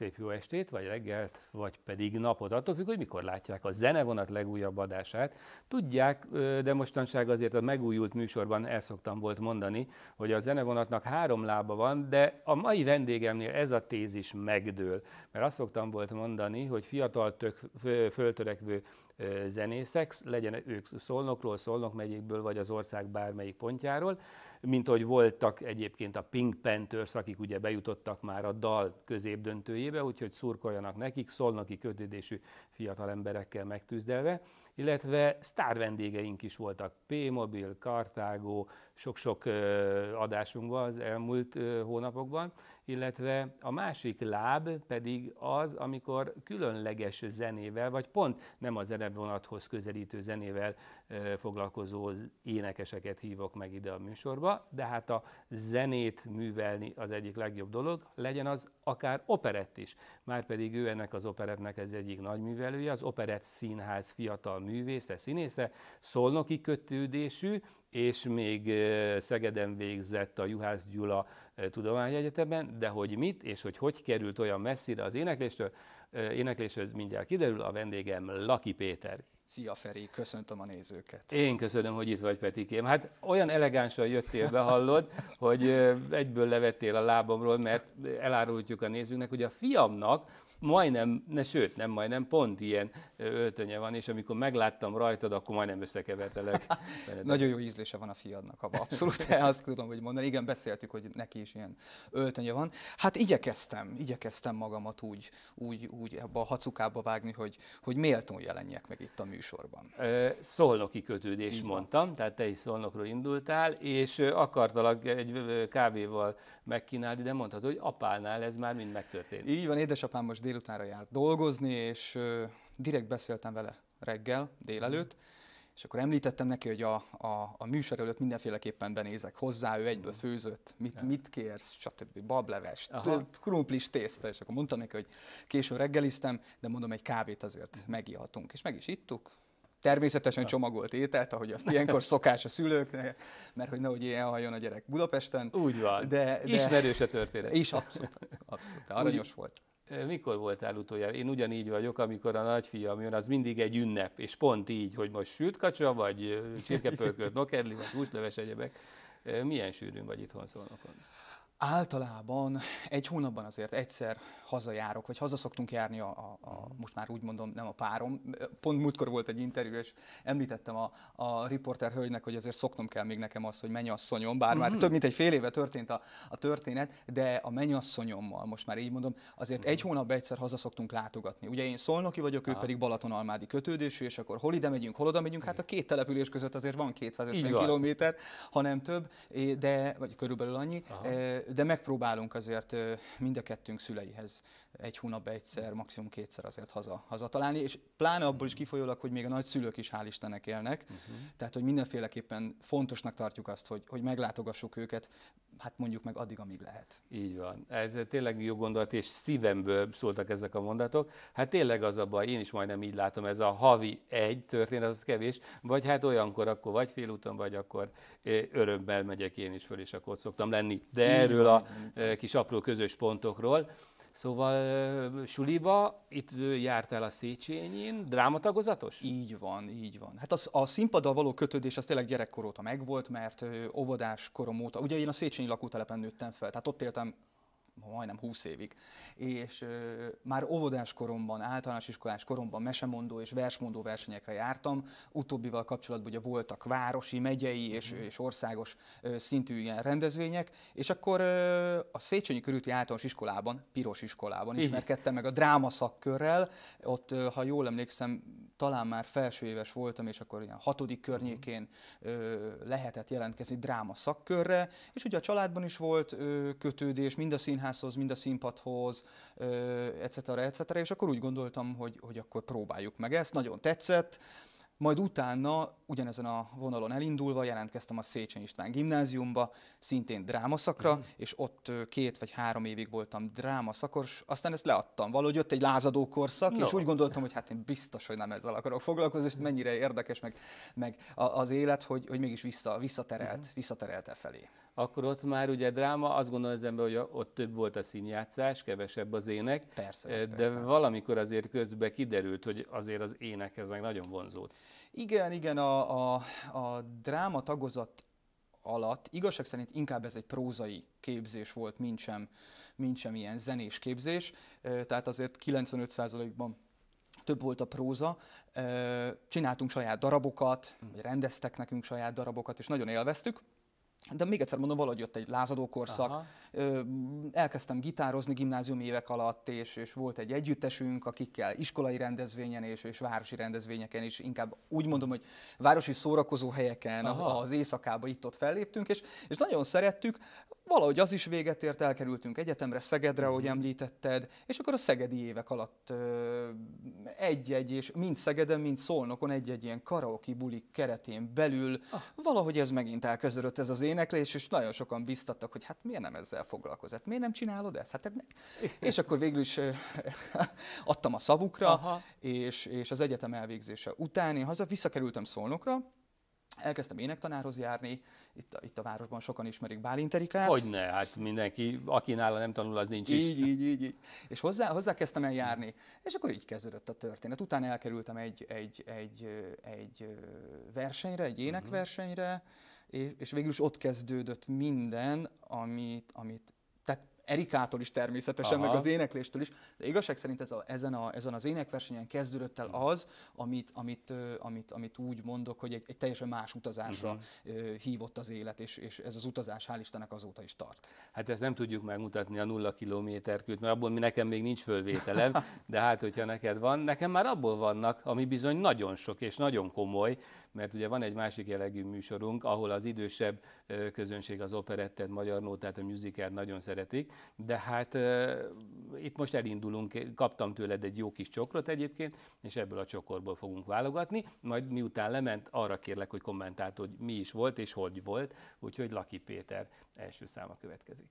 szép jó estét, vagy reggelt, vagy pedig napot, attól függ, hogy mikor látják a Zenevonat legújabb adását. Tudják, de mostanság azért a megújult műsorban el szoktam volt mondani, hogy a Zenevonatnak 3 lába van, de a mai vendégemnél ez a tézis megdől. Mert azt szoktam volt mondani, hogy fiatal, föltörekvő zenészek, legyen ők Szolnokról, Szolnok megyékből, vagy az ország bármelyik pontjáról, mint hogy voltak egyébként a Pink Panthers, akik ugye bejutottak már a dal középdöntőjébe, úgyhogy szurkoljanak nekik, szolnoki kötődésű fiatal emberekkel megtűzdelve, illetve sztár vendégeink is voltak, P-Mobil, Kartágó, sok-sok adásunkban az elmúlt hónapokban, illetve a másik láb pedig az, amikor különleges zenével, vagy pont nem a Zenevonathoz közelítő zenével foglalkozó énekeseket hívok meg ide a műsorba, de hát a zenét művelni az egyik legjobb dolog, legyen az akár operett is. Márpedig ő ennek az operettnek az egyik nagy művelője, az Operett Színház fiatal művésze, színésze, szolnoki kötődésű, és még Szegeden végzett a Juhász Gyula Tudományegyetemen, de hogy mit és hogy került olyan messzire az énekléshez mindjárt kiderül, a vendégem Laki Péter. Szia Feri, köszöntöm a nézőket. Én köszönöm, hogy itt vagy, Petikém. Hát olyan elegánsan jöttél be, hallod, hogy egyből levettél a lábamról, mert eláruljuk a nézőknek, hogy a fiamnak majdnem, sőt nem majdnem, pont ilyen öltönye van, és amikor megláttam rajtad, akkor majdnem összekevertelek. Nagyon jó ízlése van a fiadnak, abszolút azt tudom, hogy mondani. Igen, beszéltük, hogy neki is ilyen öltönye van. Hát igyekeztem magamat úgy ebbe a hacukába vágni, hogy méltón jelenjek meg itt a műsorban. Szolnoki kötődés mondtam, tehát te is Szolnokról indultál, és akartalak egy kávéval megkínálni, de mondhatod, hogy apánál ez már mind megtörtént. Így van, édesapám most délutánra járt dolgozni, és direkt beszéltem vele reggel, délelőtt, és akkor említettem neki, hogy a műsor előtt mindenféleképpen benézek hozzá, ő egyből főzött, mit kérsz, stb. Bablevest, krumplis tészta, és akkor mondtam neki, hogy későn reggeliztem, de mondom, egy kávét azért megihatunk, és meg is ittuk. Természetesen csomagolt ételt, ahogy azt ilyenkor szokás a szülőknek, mert hogy nehogy ilyen halljon a gyerek Budapesten. Úgy van, de ismerős a történet. És abszolút, aranyos volt. Mikor voltál utoljára? Én ugyanígy vagyok, amikor a nagyfiam jön, az mindig egy ünnep, és pont így, hogy most sült kacsa, vagy csirkepörkölt nokedli, vagy húsleves egyebek. Milyen sűrűn vagy itthon Szolnokon? Általában egy hónapban azért egyszer hazajárok, vagy haza szoktunk járni most már úgy mondom, nem a párom. Pont múltkor volt egy interjú, és említettem a riporter hölgynek, hogy azért szoknom kell még nekem azt, hogy mennyasszonyom, bár már több mint egy fél éve történt a történet, de a mennyasszonyommal, most már így mondom, azért egy hónapban egyszer haza szoktunk látogatni. Ugye én szolnoki vagyok, ő pedig balatonalmádi kötődésű, és akkor hol ide megyünk, hol oda megyünk, hát a két település között azért van 250 kilométer, hanem több, vagy körülbelül annyi. De megpróbálunk azért mind a kettőnk szüleihez egy hónapban egyszer, maximum kétszer azért haza találni, és pláne abból is kifolyólag, hogy még a nagyszülők is hál' Istennek élnek, tehát hogy mindenféleképpen fontosnak tartjuk azt, hogy meglátogassuk őket, hát mondjuk meg addig, amíg lehet. Így van. Ez tényleg jó gondolat, és szívemből szóltak ezek a mondatok. Hát tényleg az a baj, én is majdnem így látom, ez a havi egy történet, az kevés, vagy hát olyankor akkor vagy félúton, vagy akkor örömmel megyek én is föl, és akkor ott szoktam lenni. De erről a kis apró közös pontokról. Szóval suliba, itt jártál a Széchenyin, drámatagozatos? Így van. Hát a színpaddal való kötődés az tényleg gyerekkor óta megvolt, mert óvodás korom óta, ugye én a Széchenyi lakótelepen nőttem fel, tehát ott éltem majdnem 20 évig, és már óvodás koromban, általános iskolás koromban mesemondó és versmondó versenyekre jártam. Utóbbival kapcsolatban ugye voltak városi, megyei és országos szintű ilyen rendezvények, és akkor a Széchenyi körúti általános iskolában, Piros iskolában ismerkedtem meg a dráma szakkörrel. Ott, ha jól emlékszem, talán már felső éves voltam, és akkor ilyen 6. környékén lehetett jelentkezni dráma szakkörre, és ugye a családban is volt kötődés, mind a színházhoz, mind a színpadhoz, etc., és akkor úgy gondoltam, hogy akkor próbáljuk meg ezt, nagyon tetszett. Majd utána, ugyanezen a vonalon elindulva jelentkeztem a Széchenyi István gimnáziumba, szintén drámaszakra, és ott 2 vagy 3 évig voltam drámaszakos, aztán ezt leadtam. Valahogy jött egy lázadó korszak, és úgy gondoltam, hogy hát én biztos, hogy nem ezzel akarok foglalkozni, és mennyire érdekes meg az élet, hogy mégis visszaterelt e felé. akkor ott már ugye dráma, azt gondolom az ember, hogy ott több volt a színjátszás, kevesebb az ének, Persze, de persze. valamikor azért közben kiderült, hogy azért az énekhez meg nagyon vonzódsz. Igen, a dráma tagozat alatt igazság szerint inkább ez egy prózai képzés volt, mint sem ilyen zenés képzés, tehát azért 95%-ban több volt a próza. Csináltunk saját darabokat, vagy rendeztek nekünk saját darabokat, és nagyon élveztük. De még egyszer mondom, valahogy jött egy lázadó korszak. Elkezdtem gitározni gimnáziumi évek alatt, és volt egy együttesünk, akikkel iskolai rendezvényen és városi rendezvényeken is, inkább úgy mondom, hogy városi szórakozó helyeken, az éjszakában itt-ott felléptünk, és nagyon szerettük. Valahogy az is véget ért, elkerültünk egyetemre, Szegedre, ahogy említetted, és akkor a szegedi évek alatt és mind Szegeden, mind Szolnokon egy-egy ilyen karaoke bulik keretén belül valahogy ez megint elkezdődött ez az éneklés, és nagyon sokan biztattak, hogy hát miért nem ezzel foglalkozol, hát miért nem csinálod ezt? Hát, és akkor végül is adtam a szavukra, és az egyetem elvégzése után én visszakerültem Szolnokra, elkezdtem énektanárhoz járni, itt a városban sokan ismerik Bálint Erikát. Hogyne, hát mindenki, aki nála nem tanul, az nincs is. Így. És hozzá kezdtem el járni, és akkor így kezdődött a történet. Utána elkerültem egy versenyre, egy énekversenyre, és végül is ott kezdődött minden, amit tehát Erikától is természetesen, meg az énekléstől is, de igazság szerint ezen az énekversenyen kezdődött el az, amit úgy mondok, hogy egy teljesen más utazásra hívott az élet, és ez az utazás hál' Istennek azóta is tart. Hát ezt nem tudjuk megmutatni a 0 kilométerkőt, mert abból nekem még nincs fölvételem, de hát hogyha neked van, nekem már abból vannak, ami bizony nagyon sok és nagyon komoly, mert ugye van egy másik jellegű műsorunk, ahol az idősebb közönség az operettet, magyar nótát, a musicalt nagyon szeretik, de hát itt most elindulunk, kaptam tőled egy jó kis csokrot egyébként, és ebből a csokorból fogunk válogatni, majd miután lement, arra kérlek, hogy kommentáld, hogy mi is volt és hogy volt, úgyhogy Laki Péter első száma következik.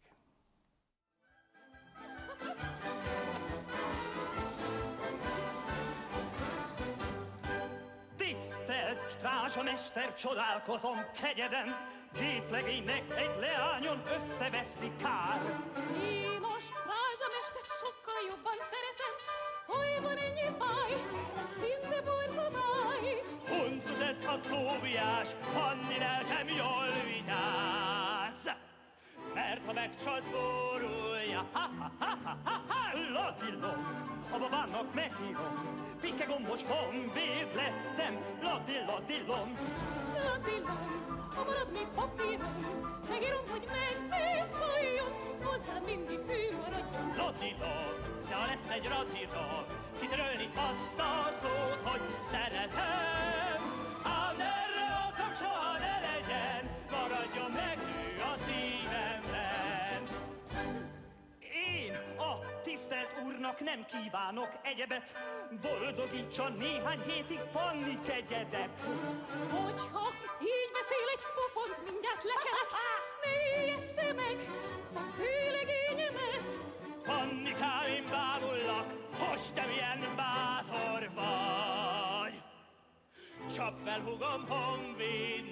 Strázsamester, csodálkozom kegyeden, két legénynek egy leányon összeveszni kár. Én a strázsamestert sokkal jobban szeretem, hogy van ennyi baj, szinte borzadály. Huncut ez a Tóbiás, Panni lelkem jól vigyáz. Mert ha megcsalsz, borulja, ladillom, a babának megírom, Pike gombos honvéd lettem, ladillom. Ladillom, ha marad még papírom, megírom, hogy megvécsoljon, hozzá mindig hű maradjon. Ladillom, de ha lesz egy radillom, kitörölni azt a szót, hogy szeretem. Ám erre okom soha ne legyen, maradjon meg ő a szívemben. Én a tisztelt úrnak nem kívánok egyebet, boldogítson néhány hétig Panni kegyedet. Hogyha így beszél egy pofont, mindjárt lekelek, ne ijessze meg a főlegényemet. Pannikám, én bámullak, hogy te milyen bátor vagy. Csap fel, húgom, honvéd,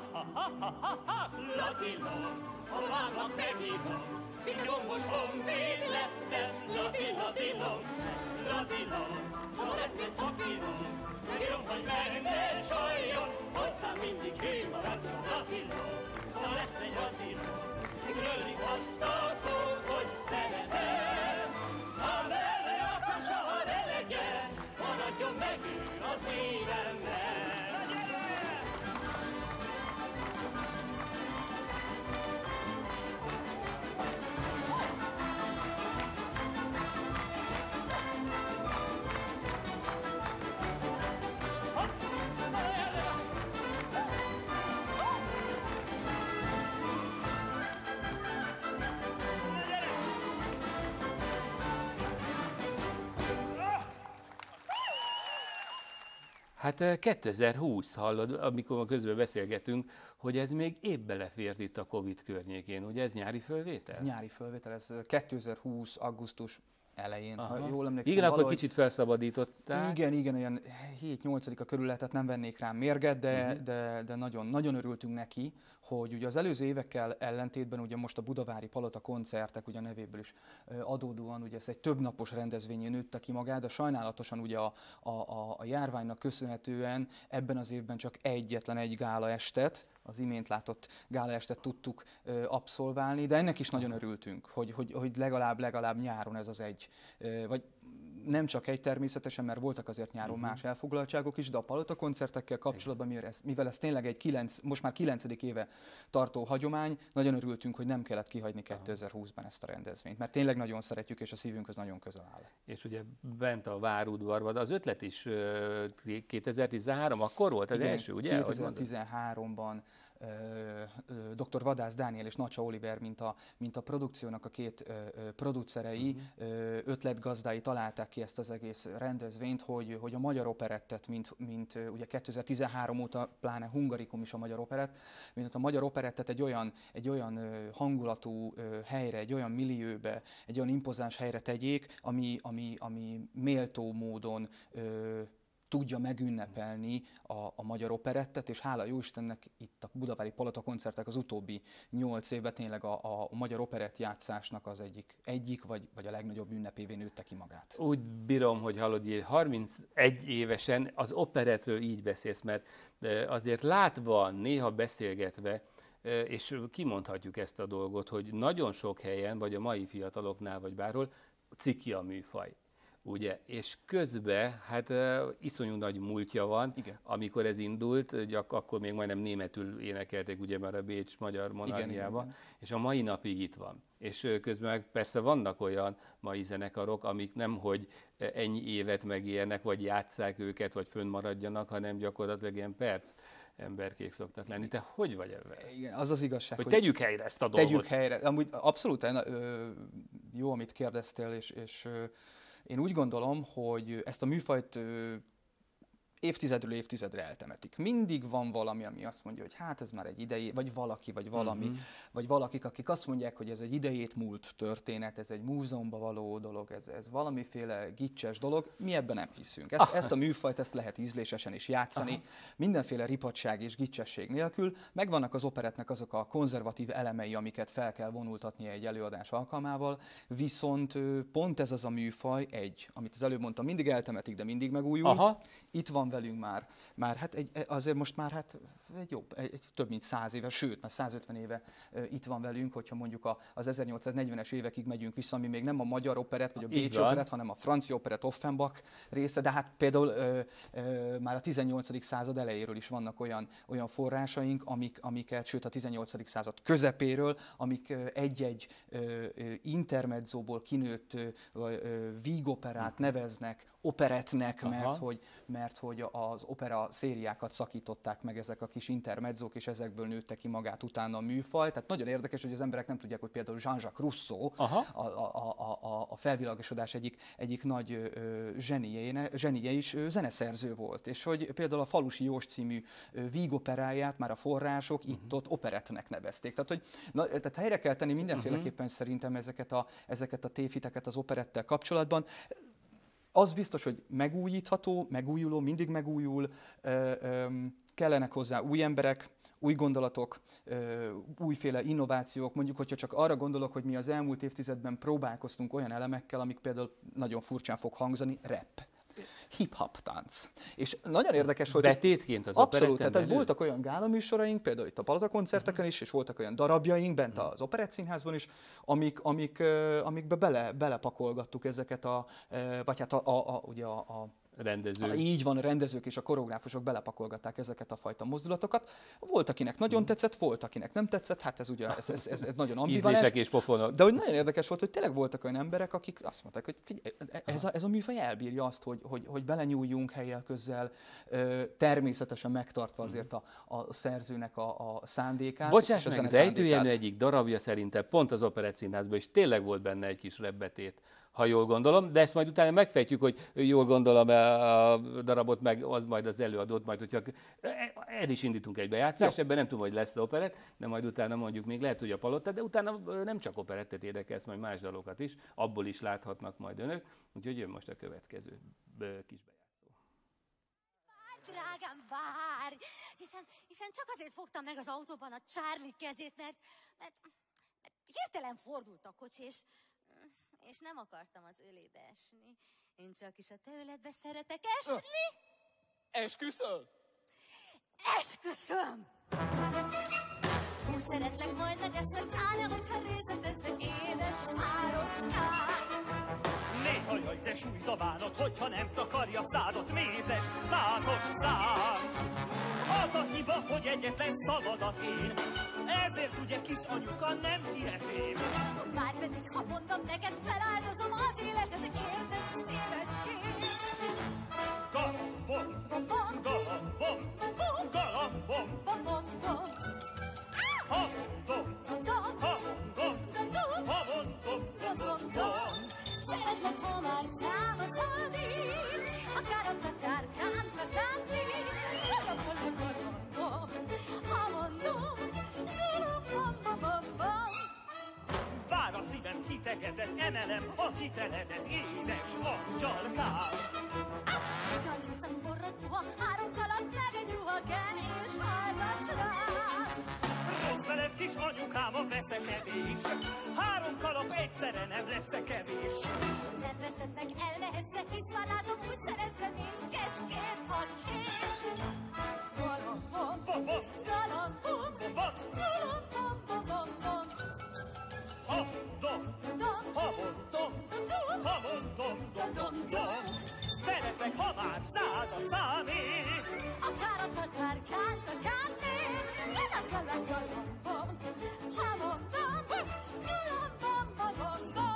ladillom, ha várlak, megírom, Pike gombos honvéd lettem, ladillom, ha lesz egy papírom, megírom, hogy meg ne csaljon, hozzám mindig hű maradjon, ladillom, ha lesz egy radillom, kitörölni azt a szót, hogy szeretem. Ha merre akar, soha ne legyen, maradjon meg ő a szívemben. Hát 2020, hallod, amikor közben beszélgetünk, hogy ez még épp belefért itt a Covid környékén, ugye ez nyári fölvétel? Ez nyári fölvétel, ez 2020. augusztus elején, Aha. ha jól emlékszem. Igen, akkor valahogy... kicsit felszabadították. Igen, olyan 7-8-a körül lehetett, nem vennék rám mérget, de nagyon, nagyon örültünk neki, hogy ugye az előző évekkel ellentétben ugye most a Budavári Palota koncertek ugye a nevéből is adódóan, ugye ez egy többnapos rendezvényén nőtte ki magát, de sajnálatosan ugye a járványnak köszönhetően ebben az évben csak egyetlen egy gálaestet, az imént látott gálaestet tudtuk abszolválni, de ennek is nagyon örültünk, hogy legalább nyáron ez az egy, vagy nem csak egy természetesen, mert voltak azért nyáron más elfoglaltságok is, de a Palota koncertekkel kapcsolatban, mivel ez tényleg egy most már 9. éve tartó hagyomány, nagyon örültünk, hogy nem kellett kihagyni 2020-ban ezt a rendezvényt, mert tényleg nagyon szeretjük, és a szívünkhöz nagyon közel áll. És ugye bent a várudvarban, az ötlet is 2013, akkor volt az Igen, első, ugye? 2013-ban dr. Vadász Dániel és Nacsa Oliver, mint a produkciónak a két producerei, ötletgazdái találták ki ezt az egész rendezvényt, hogy a magyar operettet, mint ugye 2013 óta pláne Hungarikum is a magyar operett, mint a magyar operettet egy olyan hangulatú helyre, egy olyan millióbe, egy olyan impozáns helyre tegyék, ami méltó módon tudja megünnepelni a magyar operettet, és hála jó Istennek itt a Budavári Palota koncertek az utóbbi 8 évben tényleg a magyar operett játszásnak az egyik vagy a legnagyobb ünnepévé nőtte ki magát. Úgy bírom, hogy hallod, hogy 31 évesen az operettről így beszélsz, mert azért látva, néha beszélgetve, és kimondhatjuk ezt a dolgot, hogy nagyon sok helyen, vagy a mai fiataloknál, vagy bárhol, ciki a műfaj. Ugye? És közben hát iszonyú nagy múltja van. Igen. Amikor ez indult, akkor még majdnem németül énekelték, ugye már a Bécs Magyar Monarchiában, és a mai napig itt van. És közben persze vannak olyan mai zenekarok, amik nemhogy ennyi évet megélnek, vagy játsszák őket, vagy fönnmaradjanak, hanem gyakorlatilag ilyen perc emberkék szoktak lenni. Te hogy vagy ebben? Igen, az az igazság, hogy tegyük helyre ezt a dolgot. Tegyük helyre. Amúgy abszolút jó, amit kérdeztél, és én úgy gondolom, hogy ezt a műfajt évtizedről évtizedre eltemetik. Mindig van valami, ami azt mondja, hogy hát ez már egy idei, vagy valaki, vagy valami, vagy valakik, akik azt mondják, hogy ez egy idejét múlt történet, ez egy múzeumban való dolog, ez valamiféle gicses dolog. Mi ebben nem hiszünk. Ezt a műfajt ezt lehet ízlésesen is játszani, mindenféle ripatság és gicsesség nélkül. Megvannak az operettnek azok a konzervatív elemei, amiket fel kell vonultatni egy előadás alkalmával, viszont pont ez az a műfaj, amit az előbb mondtam, mindig eltemetik, de mindig megújul. Aha. Itt van velünk már hát azért most már több mint 100 éve, sőt, már 150 éve itt van velünk, hogyha mondjuk az 1840-es évekig megyünk vissza, ami még nem a magyar operett, vagy a bécsi operett, hanem a francia operett Offenbach része, de hát például már a 18. század elejéről is vannak olyan forrásaink, amiket, sőt a 18. század közepéről, amik egy-egy intermezzóból kinőtt vígoperát neveznek operettnek, mert hogy az opera szériákat szakították meg ezek a kis intermezzók, és ezekből nőtte ki magát utána a műfaj. Tehát nagyon érdekes, hogy az emberek nem tudják, hogy például Jean-Jacques Rousseau, a felvilágosodás egyik nagy zsenie is zeneszerző volt. És hogy például a Falusi Jós című vígoperáját már a források itt-ott operettnek nevezték. Tehát helyre kell tenni mindenféleképpen szerintem ezeket a tévhiteket az operettel kapcsolatban. Az biztos, hogy megújítható, megújuló, mindig megújul, kellenek hozzá új emberek, új gondolatok, újféle innovációk. Mondjuk, hogyha csak arra gondolok, hogy mi az elmúlt évtizedben próbálkoztunk olyan elemekkel, amik például nagyon furcsán fog hangzani, rap. Hip-hop tánc. És nagyon érdekes, hogy... Betétként az abszolút, tehát voltak olyan gálaműsoraink, például itt a Palota koncerteken is, és voltak olyan darabjaink bent az Operettszínházban is, amikbe belepakolgattuk ezeket vagy hát ugye a rendezők. Így van, a rendezők és a koreográfusok belepakolgatták ezeket a fajta mozdulatokat. Volt, akinek nagyon tetszett, volt, akinek nem tetszett, hát ez ugye ez nagyon ambivalens. Ízlések és pofonok. De hogy nagyon érdekes volt, hogy tényleg voltak olyan emberek, akik azt mondták, hogy figyelj, ez a műfaj elbírja azt, hogy belenyúljunk helyjel közzel, természetesen megtartva azért a szerzőnek a szándékát. Bocsáss meg, Rejtő Jenő egyik darabja szerintem pont az Operettszínházban, és tényleg volt benne egy kis rebbetét, ha jól gondolom, de ezt majd utána megfejtjük, hogy jól gondolom a darabot, meg az majd az előadót, majd hogyha el is indítunk egy bejátszást, ebben nem tudom, hogy lesz operett, de majd utána mondjuk még lehet, hogy a Palota, de utána nem csak operettet érdekelsz, majd más dalokat is, abból is láthatnak majd önök, úgyhogy jön most a következő kis bejátszó. Várj, drágám, várj! Hiszen csak azért fogtam meg az autóban a Charlie kezét, mert hirtelen fordult a kocsi, és nem akartam az ölébe esni. Én csak is a te öledbe szeretek esni. Esküszöl? Esküszöm! Úgy szeretlek, majd megeszlek, állja, hogyha részletezlek, édes párocskám. Néha jaj, de sújt a bánat, hogyha nem takarja szádat, mézes, mázos szám. Az a hiba, hogy egyetlen szavadat én, ezért ugye kis anyuka nem hihetém. Márpedig, ha mondom neked, feláldozom az életed, érted, szívecském. Galambom, Bom, bom, galambom, bom, galambom, bom, bom, bom. hamondom, Dom, dom, hamondom, dom, dom, hamondom, dom, dom, dom. Szeretlek, ha már számozolni, akár a tatárkán takálni. Ha mondom, bom, bom, bom, bom. bár a szívem hitegedet, emelem a hiteledet, édes angyalkám. Csak visz az borrodva, 3 kalap meg egy ruha kell, és hallgass rám. Rossz veled, kis anyukám, a veszekedés, 3 kalap egyszerre nem lesz kevés. Nem veszednek elmehezve, hisz már látom, úgy szerezve, mint kecskét a kés. Galambom, Bom, bom, galambom, bom, bom, galambom, bom, bom, bom. hamondom, Dom, hamondom, dom, hamondom, dom, dom, dom. Szeretlek, ha már szád a számé. akár a tatárkán takálni. Galambom, ha mondom, galambom, bom, bom, bom.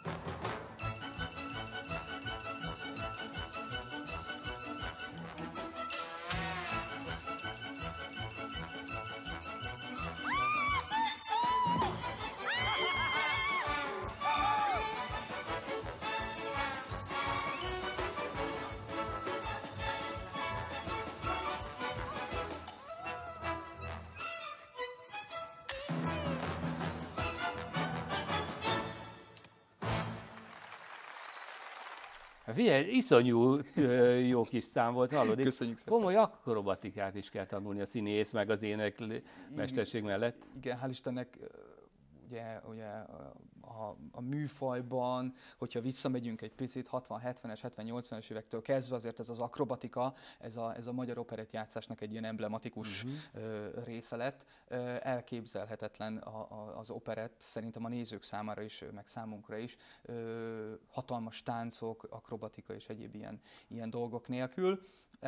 Figyelj, iszonyú jó kis szám volt, hallod? Köszönjük szépen. Komoly akrobatikát is kell tanulni a színész, meg az éneklő mesterség mellett. Igen, hál' Istennek, ugye a műfajban, hogyha visszamegyünk egy picit, 60-70-es, 70-80-es évektől kezdve, azért ez az akrobatika, ez a magyar operettjátszásnak egy ilyen emblematikus része lett. Elképzelhetetlen az operett, szerintem a nézők számára is, meg számunkra is, hatalmas táncok, akrobatika és egyéb ilyen dolgok nélkül.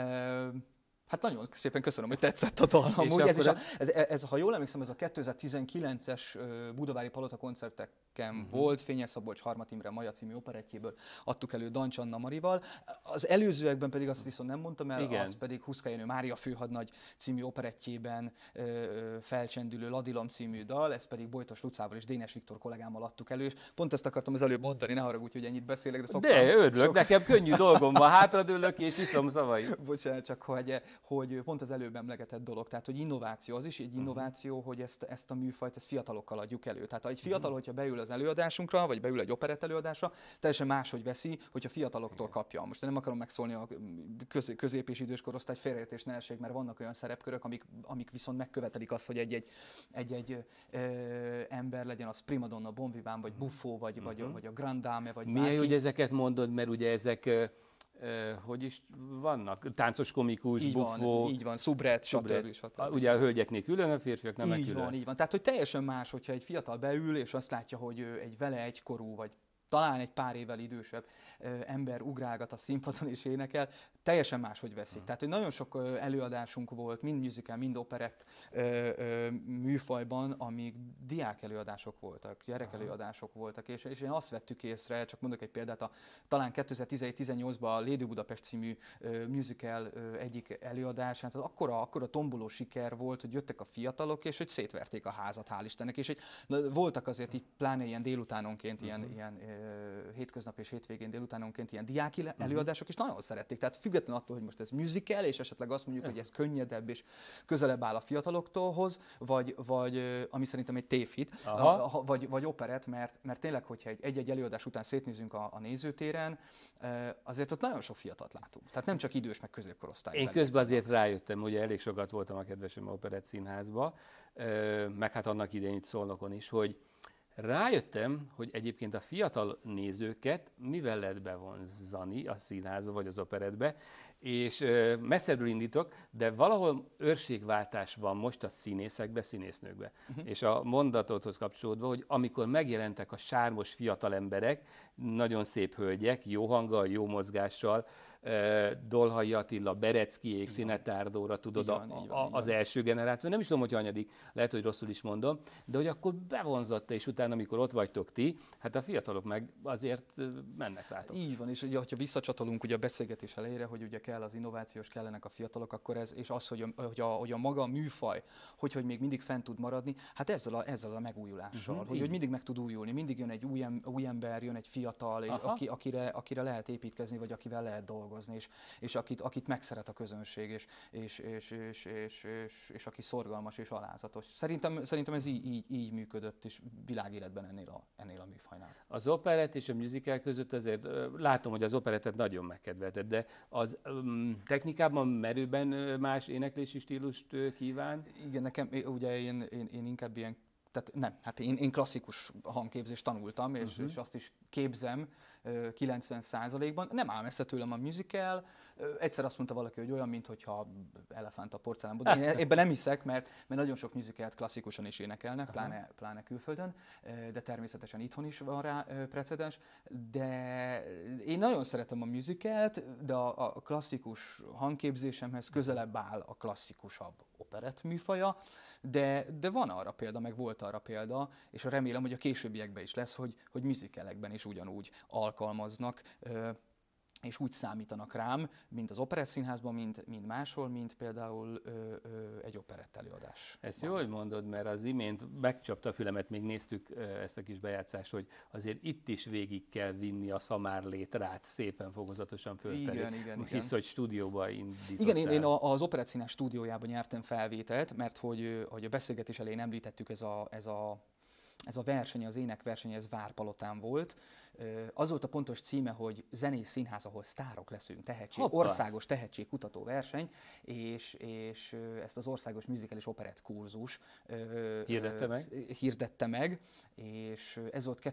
Hát nagyon szépen köszönöm, hogy tetszett a dal. Amúgy ez, ha jól emlékszem, ez a 2019-es Budavári Palota koncerteken volt, Fényes Szabolcs Harmat Imre Maja című operettjéből adtuk elő Dancs Anna Marival. Az előzőekben pedig azt viszont nem mondtam el, Igen. az pedig Huszka Jenő Mária főhadnagy című operettjében felcsendülő Ladilom című dal, ez pedig Bojtos Lucával és Dénes Viktor kollégámmal adtuk elő, és pont ezt akartam az előbb mondani, ne haragudj, hogy ennyit beszélek, de szoktam. De örülök, nekem könnyű dolgom van, hátradőlök és iszom szavai. Bocsánat, csak hogy pont az előbb emlegetett dolog, tehát hogy innováció, az is egy innováció, hogy ezt a műfajt, ezt fiatalokkal adjuk elő. Tehát egy fiatal, hogyha beül az előadásunkra, vagy beül egy operett előadásra, teljesen máshogy veszi, hogyha fiataloktól kapja. Most én nem akarom megszólni a közép- és idős korosztály, félreértés ne essék, mert vannak olyan szerepkörök, amik viszont megkövetelik azt, hogy egy ember legyen az primadonna, bonviván, vagy buffó, vagy a grand dame, vagy Milyen jó, hogy ezeket mondod, mert ugye ezek hogy is vannak? Táncos komikus, buffó. Így van, szubret, stb. Ugye a hölgyeknél külön, a férfiak nem külön. Így van. Tehát, hogy teljesen más, hogyha egy fiatal beül, és azt látja, hogy egy vele egykorú, vagy talán egy pár évvel idősebb ember ugrálgat a színpadon és énekel, teljesen máshogy veszik. Tehát, hogy nagyon sok előadásunk volt, mind musical, mind operett műfajban, amik diák előadások voltak, gyerekelőadások voltak, és én azt vettük észre, csak mondok egy példát, talán 2017-18-ban a Lady Budapest című musical egyik előadásán, tehát akkora tomboló siker volt, hogy jöttek a fiatalok, és hogy szétverték a házat, hál' Istennek, és voltak azért így pláne ilyen délutánonként ilyen hétköznap és hétvégén délutánonként ilyen diáki előadások, és nagyon szerették. Tehát független attól, hogy most ez musical, és esetleg azt mondjuk, hogy ez könnyedebb és közelebb áll a fiataloktól, vagy ami szerintem egy tévhit, vagy operett, mert tényleg, hogyha egy-egy előadás után szétnézünk a nézőtéren, azért ott nagyon sok fiatalt látunk. Tehát nem csak idős, meg középkorosztály. Én közben azért rájöttem, ugye elég sokat voltam a kedvesem Operett Színházba, meg hát annak idején itt Szolnokon is, hogy rájöttem, hogy egyébként a fiatal nézőket mivel lehet bevonzani a színházba vagy az operettbe, és messzebbről indítok, de valahol őrségváltás van most a színészekbe, színésznőkbe. És a mondatodhoz kapcsolódva, hogy amikor megjelentek a sármos fiatal emberek, nagyon szép hölgyek, jó hanggal, jó mozgással, Dolhai Attila, Bereckiék, Szinetárdóra, tudod, az első generáció, nem is tudom, hogy hanyadik, lehet, hogy rosszul is mondom, de hogy akkor bevonzotta, és utána, amikor ott vagytok ti, hát a fiatalok meg azért mennek rátok. Így van, és ugye, ha visszacsatolunk ugye a beszélgetés elejére, hogy ugye kell az innovációs, kellenek a fiatalok, akkor ez, és az, hogy a maga műfaj, hogy még mindig fent tud maradni, hát ezzel a megújulással, hogy mindig meg tud újulni, mindig jön egy új ember, jön egy fiatal, akire lehet építkezni, vagy akivel lehet dolgozni, és akit megszeret a közönség, és aki szorgalmas és alázatos. Szerintem ez így működött, és világéletben ennél a műfajnál. Az operett és a musical között azért látom, hogy az operettet nagyon megkedvelted, de az technikában merőben más éneklési stílust kíván? Igen, nekem ugye én inkább ilyen, tehát nem, hát én klasszikus hangképzést tanultam, és azt is képzem 90%-ban. Nem áll messze tőlem a musical. Egyszer azt mondta valaki, hogy olyan, mintha elefánt a porcelánból. Én ebben nem hiszek, mert nagyon sok musicalt klasszikusan is énekelnek, pláne külföldön, de természetesen itthon is van rá precedens. De én nagyon szeretem a musicalt, de a klasszikus hangképzésemhez közelebb áll a klasszikusabb operett műfaja, de van arra példa, meg volt arra példa, és remélem, hogy a későbbiekben is lesz, hogy musicalekben is ugyanúgy alkalmaznak, és úgy számítanak rám, mint az Operett Színházban, mint máshol, mint például egy operett előadás. Ezt jól mondod, mert az imént megcsapta a fülemet, még néztük ezt a kis bejátszást, hogy azért itt is végig kell vinni a szamárlétrát szépen fokozatosan fölfelé. Igen. Hisz, hogy stúdióba indítottál. Igen, én az Operett Színház stúdiójában nyertem felvételt, mert hogy a beszélgetés elején említettük, ez a verseny, az énekverseny, ez Várpalotán volt. Az volt a pontos címe, hogy zenész színház, ahol sztárok leszünk, országos tehetségkutató verseny, és ezt az országos musical és operett kurzus hirdette meg, és ez volt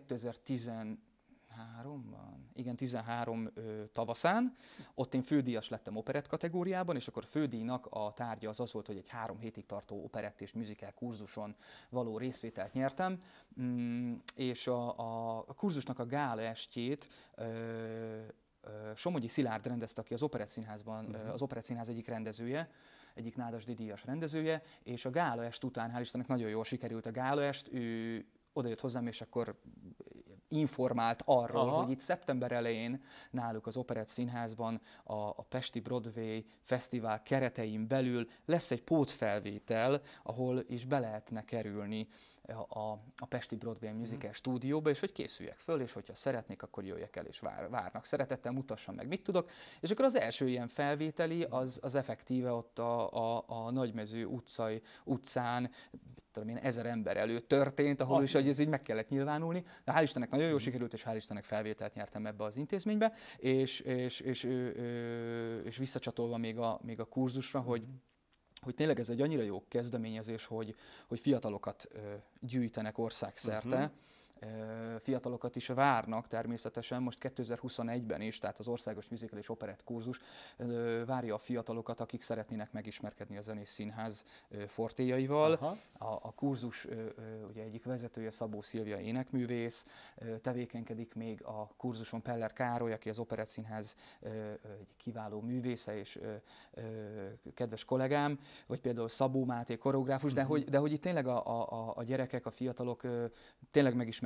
2013 tavaszán, ott én fődíjas lettem operett kategóriában, és akkor a fődíjnak a tárgya az volt, hogy egy 3 hétig tartó operett és musical kurzuson való részvételt nyertem, és a kurzusnak a gála estjét Somogyi Szilárd rendezte, aki az Operett Színházban, az Operett Színház egyik rendezője, egyik nádasdi díjas rendezője, és a gála est után, hál' Istennek, nagyon jól sikerült a gála est, ő odajött hozzám, és akkor informált arról, hogy itt szeptember elején náluk az Operett Színházban a Pesti Broadway Fesztivál keretein belül lesz egy pótfelvétel, ahol is be lehetne kerülni a Pesti Broadway Musical stúdióba, és hogy készüljek föl, és hogyha szeretnék, akkor jöjjek el, és várnak. Szeretettel mutassam meg, mit tudok. És akkor az első ilyen felvételi, az effektíve ott a Nagymező utcán, tudom én, 1000 ember előtt történt, ahol is, hogy ez így meg kellett nyilvánulni. De hál' Istennek nagyon jól sikerült, és hál' Istennek felvételt nyertem ebbe az intézménybe, és visszacsatolva még a kurzusra, hogy tényleg ez egy annyira jó kezdeményezés, hogy fiatalokat gyűjtenek országszerte, fiatalokat is várnak természetesen, most 2021-ben is, tehát az Országos Musical és Operett kurzus várja a fiatalokat, akik szeretnének megismerkedni a Zenés Színház fortéjaival. A kurzus ugye egyik vezetője Szabó Szilvia énekművész, tevékenykedik még a kurzuson Peller Károly, aki az Operett Színház egy kiváló művésze és kedves kollégám, vagy például Szabó Máté koreográfus, de hogy itt tényleg a gyerekek, a fiatalok tényleg megismerkednek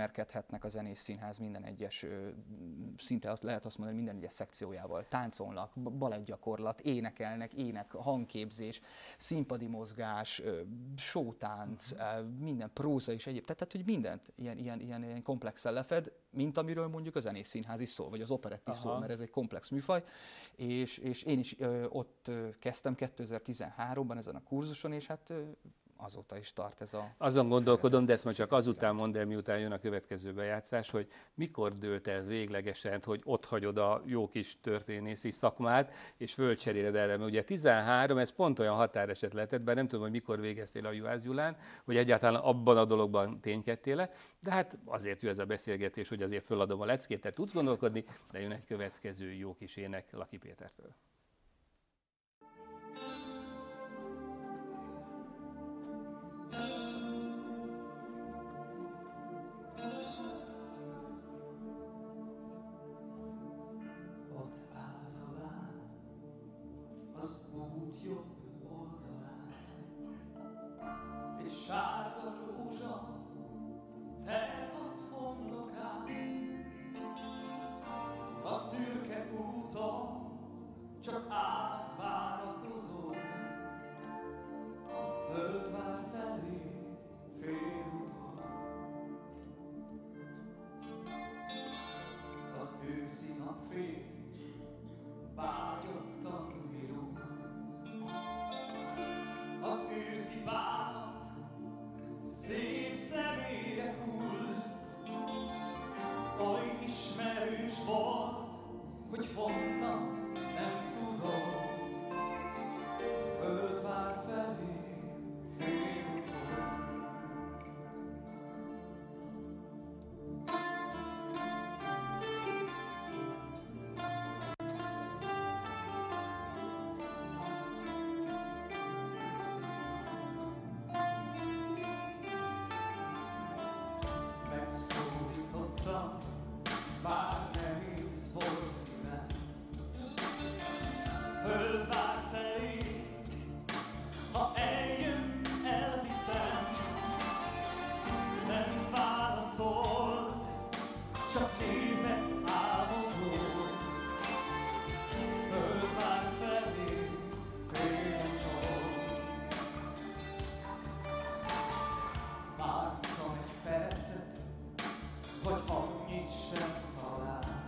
megismerkedhetnek a Zenés Színház minden egyes, szinte lehet azt mondani, minden egyes szekciójával. Táncolnak, balettgyakorlat, énekelnek, hangképzés, színpadi mozgás, showtánc, minden próza és egyéb. Tehát, hogy mindent ilyen komplexen lefed, mint amiről mondjuk a Zenés Színház is szól, vagy az operett is szól, mert ez egy komplex műfaj. És én is ott kezdtem 2013-ban ezen a kurzuson, és hát azóta is tart ez a... Azon gondolkodom, de ezt majd csak azután mondd el, miután jön a következő bejátszás, hogy mikor dőlt el véglegesen, hogy ott hagyod a jó kis történészi szakmát, és fölcseréled erre. Mert ugye 13, ez pont olyan határeset lehetett, bár nem tudom, hogy mikor végeztél a Juhász Gyulán, hogy egyáltalán abban a dologban ténykedtél-e, de hát azért jó ez a beszélgetés, hogy azért föladom a leckét, te tudsz gondolkodni, de jön egy következő jó kis ének Laki Pétertől. Sárga rózsa, elvad homlokán, a szürke úton csak átvárakozol, Földvár felé félúton. Az őszi napfény vágyottan virul, az őszi bánat szép szemére hult, oly ismerős volt, hogy honnan nem tudom, Földvár felé félúton. Megszólítottam, bár nehéz volt szívem, Földvár felé, ha eljön, elviszem. Nem válaszolt, csak nézett álmodó, Földvár felé félúton. Vártam egy percet, vagy annyit sem talán,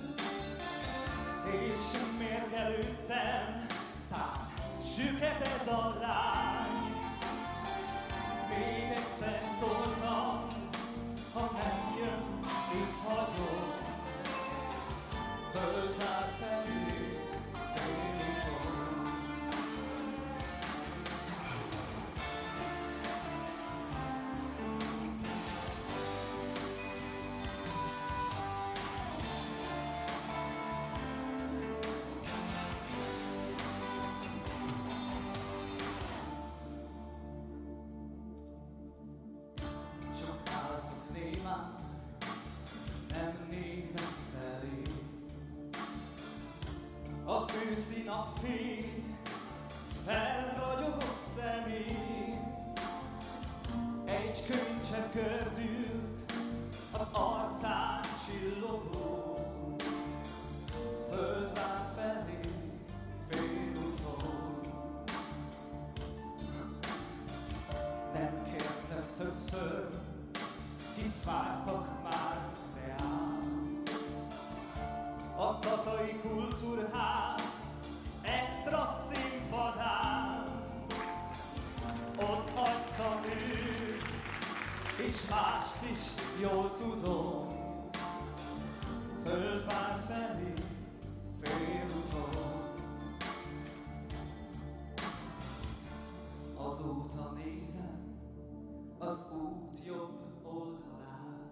és mérgelődtem, tán süket ez a lány. Még egyszer szóltam, ha nem jön, itt hagyom, Földvár felé félúton. Csak állt némán, nem nézett felé. Az őszi napfény felragyogott szemén, egy könycsepp gördült az arcán csillogó, Földvár felé félúton. Nem kértem többször, hisz vártak már reám. A Tatai Kultúrház extra színpadán ott hagytam őt, és mást is jól tudom, Földvár felé félúton. Azóta nézem az út jobb oldalát,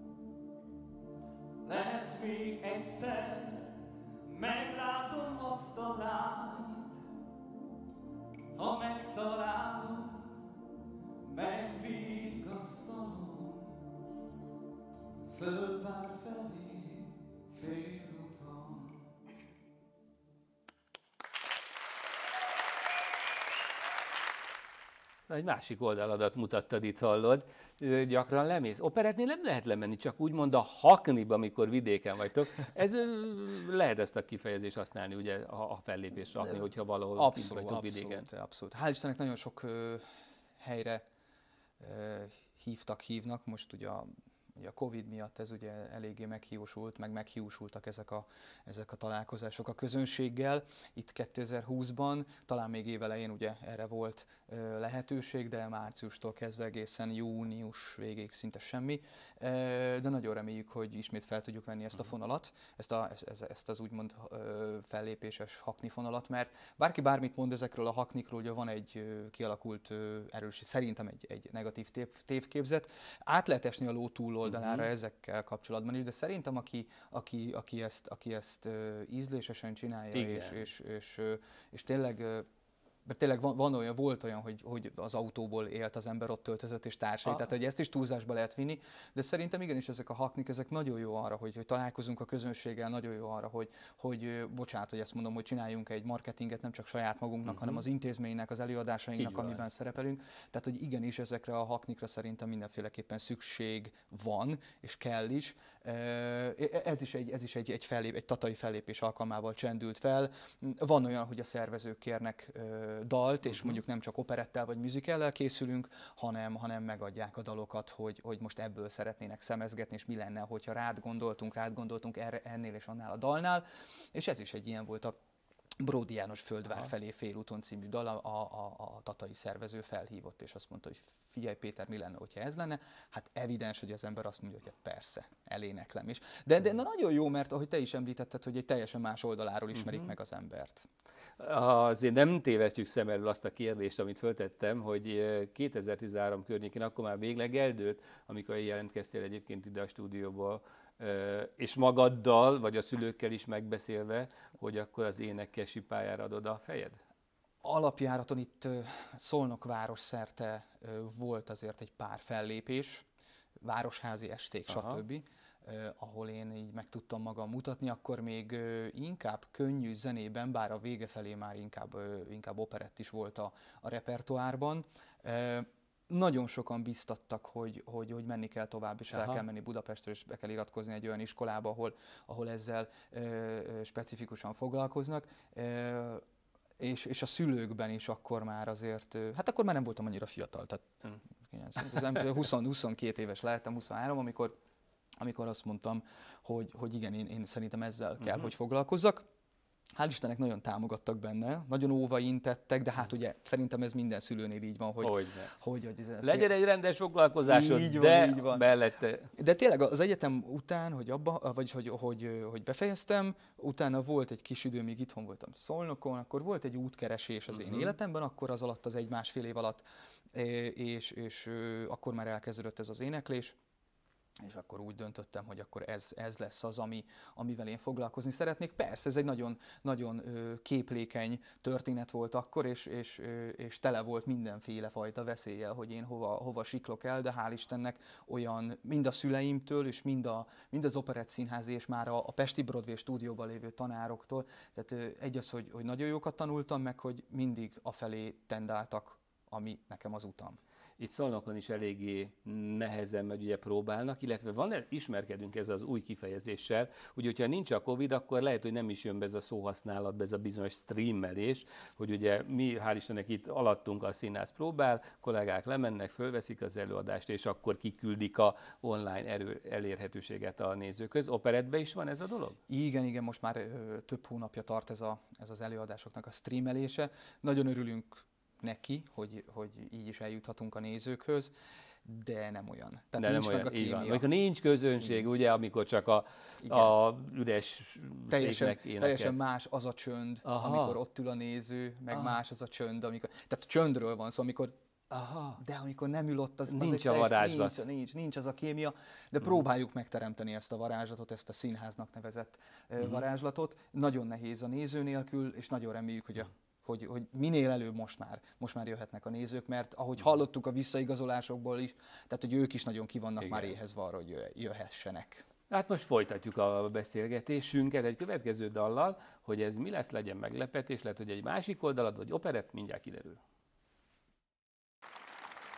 lehet még egyszer meglátom azt a lányt. Ha megtalálom, megvigasztalom, Földvár felé félúton. Egy másik oldaladat mutattad, itt hallod, gyakran lemész. Operettnél nem lehet lemenni, csak úgymond a hakniba, amikor vidéken vagytok. Ez lehet ezt a kifejezést használni, ugye, a fellépés hakni, hogyha valahol kint vagytok vidéken. Abszolút. Hál' Istennek nagyon sok helyre hívnak, most ugye a Covid miatt ez ugye eléggé meghiúsultak ezek a találkozások a közönséggel. Itt 2020-ban, talán még évelején ugye erre volt lehetőség, de márciustól kezdve egészen június végéig szinte semmi. De nagyon reméljük, hogy ismét fel tudjuk venni ezt a fonalat, ezt az úgymond fellépéses hakni fonalat, mert bárki bármit mond ezekről a haknikról, ugye van egy kialakult erős, szerintem egy negatív tévképzet. Át lehet esni a ló túloldalára ezekkel kapcsolatban is, de szerintem aki ezt ízlésesen csinálja, és tényleg volt olyan, hogy az autóból élt az ember, ott töltözött és társai, tehát hogy ezt is túlzásba lehet vinni, de szerintem igenis ezek a haknik, ezek nagyon jó arra, hogy találkozunk a közönséggel, nagyon jó arra, hogy bocsánat, hogy ezt mondom, hogy csináljunk egy marketinget nem csak saját magunknak, hanem az intézménynek, az előadásainknak, amiben szerepelünk. Tehát, hogy igenis ezekre a haknikra szerintem mindenféleképpen szükség van, és kell is. Ez is egy tatai fellépés alkalmával csendült fel. Van olyan, hogy a szervezők kérnek dalt, és mondjuk nem csak operettel vagy musicallel készülünk, hanem megadják a dalokat, hogy most ebből szeretnének szemezgetni, és mi lenne, hogyha rád gondoltunk ennél és annál a dalnál. És ez is egy ilyen volt a Bródi János Földvár felé félúton című dal, a tatai szervező felhívott, és azt mondta, hogy figyelj Péter, mi lenne, hogyha ez lenne? Hát evidens, hogy az ember azt mondja, hogy persze, eléneklem is. De nagyon jó, mert ahogy te is említetted, hogy egy teljesen más oldaláról ismerik meg az embert. Azért nem tévesztjük szem elől azt a kérdést, amit föltettem, hogy 2013 környékén akkor már végleg eldőlt, amikor jelentkeztél egyébként ide a stúdióba, és magaddal, vagy a szülőkkel is megbeszélve, hogy akkor az énekesi pályára adod a fejed? Alapjáraton itt Szolnok város szerte volt azért egy pár fellépés, városházi esték, stb., ahol én így meg tudtam magam mutatni, akkor még inkább könnyű zenében, bár a vége felé már inkább operett is volt a repertoárban. Nagyon sokan biztattak, hogy menni kell tovább, és fel kell menni Budapestre, és be kell iratkozni egy olyan iskolába, ahol ezzel specifikusan foglalkoznak. És a szülőkben is akkor már azért, hát akkor már nem voltam annyira fiatal, tehát 22 éves lehettem, 23, amikor azt mondtam, hogy igen, én szerintem ezzel kell, hogy foglalkozzak. Hál' Istennek nagyon támogattak benne, nagyon óvaintettek, de hát ugye szerintem ez minden szülőnél így van, hogy legyen egy rendes foglalkozásod, így van. Mellette. De tényleg az egyetem után, hogy befejeztem, utána volt egy kis idő, még itthon voltam Szolnokon, akkor volt egy útkeresés az én életemben, akkor az alatt, az 1,5 év alatt, és akkor már elkezdődött ez az éneklés. És akkor úgy döntöttem, hogy akkor ez lesz az, amivel én foglalkozni szeretnék. Persze, ez egy nagyon, nagyon képlékeny történet volt akkor, és tele volt mindenféle fajta veszéllyel, hogy én hova siklok el, de hál' Istennek olyan mind a szüleimtől, és mind az Operett Színházi, és már a Pesti Broadway stúdióban lévő tanároktól. Tehát egy az, hogy nagyon jókat tanultam, meg hogy mindig afelé tendáltak, ami nekem az utam. Itt Szolnokon is eléggé nehezen megy, ugye próbálnak, illetve ismerkedünk ezzel az új kifejezéssel, hogy hogyha nincs a Covid, akkor lehet, hogy nem is jön be ez a szóhasználat, be ez a bizonyos streamelés, hogy ugye mi, hál' Istennek itt alattunk a színház próbál, kollégák lemennek, fölveszik az előadást, és akkor kiküldik a online elérhetőséget a nézőkhöz. Operettben is van ez a dolog? Igen, most már több hónapja tart ez az előadásoknak a streamelése. Nagyon örülünk neki, hogy így is eljuthatunk a nézőkhöz, de nem olyan. Tehát nincs meg a kémia. Amikor nincs közönség, ugye, amikor csak a üres széknek énekelsz. Teljesen más az a csönd, amikor ott ül a néző, meg más az a csönd, amikor... Tehát csöndről van szó, de amikor nem ül ott, az nincs a varázslat. Nincs az a kémia, de próbáljuk megteremteni ezt a varázslatot, ezt a színháznak nevezett varázslatot. Nagyon nehéz a néző nélkül, és nagyon reméljük, hogy minél előbb most már jöhetnek a nézők, mert ahogy hallottuk a visszaigazolásokból is, tehát hogy ők is nagyon kivannak már éhezve arra, hogy jöhessenek. Hát most folytatjuk a beszélgetésünket egy következő dallal, hogy ez mi lesz, legyen meglepetés, lehet, hogy egy másik oldalad, vagy operett, mindjárt kiderül.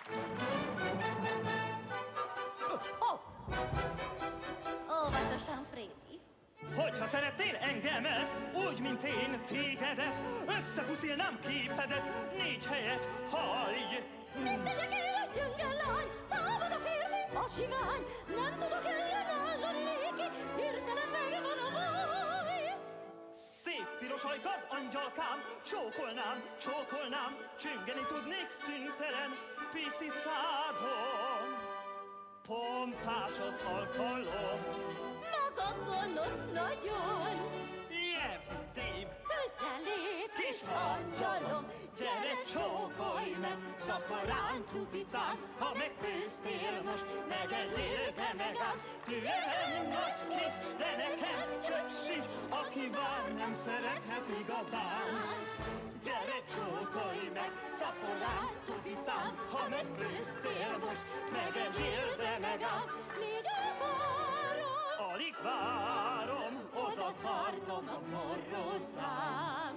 Óvatosan, Freddy. Hogyha szeretnél engemet, úgy, mint én tégedet, összepuszilnám képedet, 4 helyet hallj! Mit tegyek én a gyönge lány? Támad a férfi, a sivány. Nem tudok ellenállni néki, hirtelen megvan a baj. Szép piros ajkad, angyalkám, csókolnám, csüngeni tudnék szüntelen, pici szádon. Pompás az alkalom, Maga gonosz nagyon. jevdébb, Közelép, kis angyalom, gyere csókolj meg, szaporán tubicám, ha megfőztél most, megegyél te megám. Tőlem nagy kincs, de nekem csöpp sincs, aki vár nem szerethet igazán. Gyere csókolj meg, szaporán tubicám, ha megfőztél most, megegyél te megám. Légy a párom, Alig várom, oda tartom a forró szám.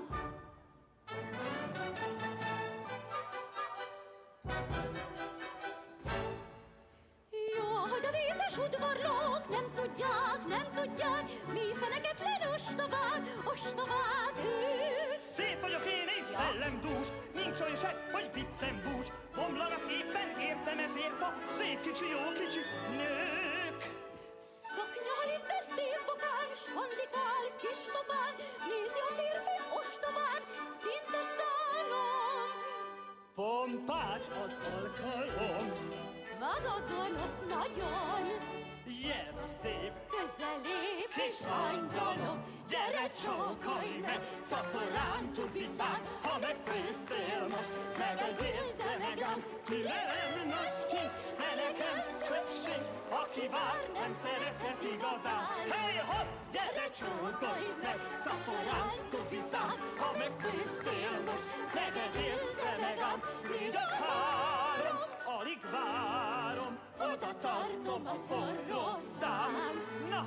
Jó, hogy a vészes udvarlók nem tudják, mi feneketlen ostobák ők. Szép vagyok én és szellemdús, nincs olyan se, hogy viccem búcs. Bomlanak éppen értem ezért a szép kicsi, jó kicsi nők. Szoknya halintett szép bokán, skandikál kis topán, nézi a férfi ostobán, szinte szálom. Pompás az alkalom, Maga gonosz nagyon, jevdébb, közelép, kis angyalom, gyere csókolj meg, szaporán tubicán, ha megfőztél most, megegyél te megám. Tőlem nagy kincs, de nekem csöpp sincs, aki vár nem szerethet igazán. Hey, hopp, gyere csókolj meg, szaporán tubicán, ha megfőztél most, megegyél te megám. Így akarom, alig várom, oda tartom a forró szám. Na!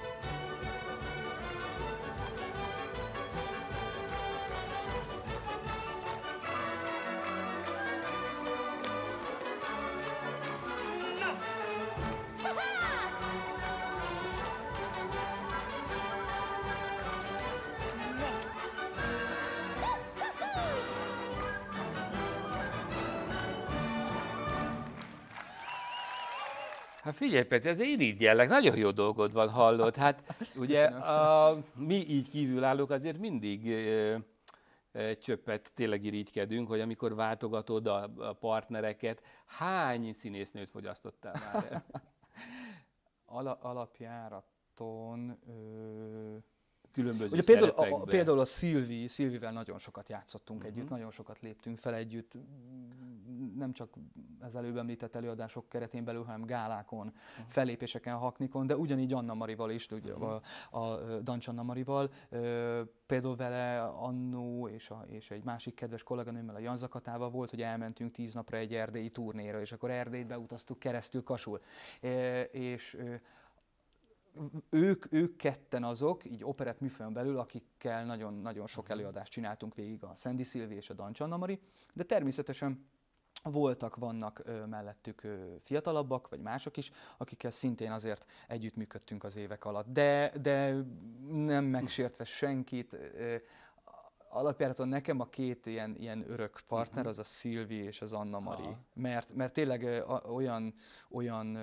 Hát figyelj, Peti, ez irigyellek, nagyon jó dolgod van, hallod. Hát ugye mi így kívülállók azért mindig egy csöppet tényleg irigykedünk, hogy amikor váltogatod a partnereket, hány színésznőt fogyasztottál már el? Alapjáraton... Különböző Ugye szerepekben. például a Szilvivel nagyon sokat játszottunk együtt, nagyon sokat léptünk fel együtt, nem csak az előbb említett előadások keretén belül, hanem gálákon, fellépéseken, haknikon, de ugyanígy Anna Marival is, ugye, a Dancs Anna Marival, például vele annó és egy másik kedves kolléganőmmel, a Janzakatával volt, hogy elmentünk 10 napra egy erdélyi turnéra, és akkor Erdélyt beutaztuk keresztül Kasul. És ők ketten azok, így operett műfajon belül, akikkel nagyon sok előadást csináltunk végig, a Szendi Szilvi és a Dancs Anna Mari, de természetesen vannak mellettük fiatalabbak, vagy mások is, akikkel szintén azért együttműködtünk az évek alatt, de nem megsértve senkit. Alapjáraton nekem a két ilyen örök partner az a Szilvi és az Anna Mari, mert tényleg olyan